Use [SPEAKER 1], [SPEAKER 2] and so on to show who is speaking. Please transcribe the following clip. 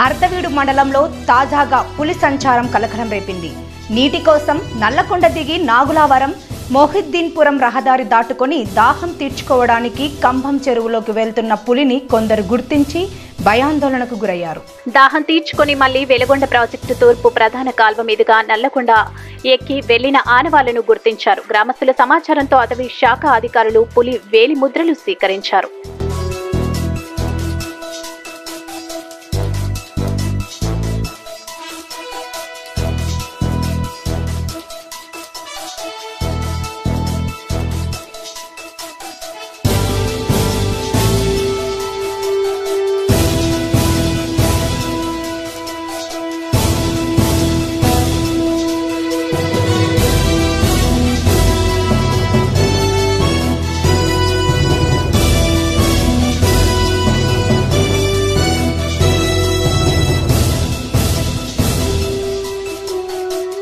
[SPEAKER 1] అర్ధవీడు మండలంలో తాజాగా పులి సంచారం కలకలం రేపింది. నీటి కోసం నల్లకొండ దిగి నాగులావరం మొహిద్దీన్పురం రహదారి దాటుకొని దాహం తీర్చుకోవడానికి కంభం చెరువులోకి వెళ్తున్న పులిని కొందరు గుర్తించి భయాందోళనకు గురయ్యారు.
[SPEAKER 2] దాహం తీర్చుకొని మళ్లీ వెలుగొండ ప్రాజెక్టు తూర్పు ప్రధాన కాల్వ మీదుగా నల్లకొండ ఎక్కి వెళ్లిన ఆనవాళ్లను గుర్తించారు. గ్రామస్తుల సమాచారంతో అటవీ శాఖ అధికారులు పులి వేలి ముద్రలు స్వీకరించారు.